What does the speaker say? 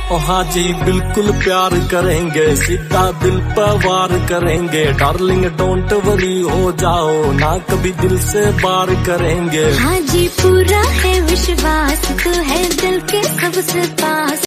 ओ हाँ जी बिल्कुल प्यार करेंगे, सीधा दिल पर वार करेंगे। डार्लिंग डोंट वरी हो जाओ ना, कभी दिल से बार करेंगे। हाँ जी पूरा है विश्वास, तू है दिल के सबसे पास।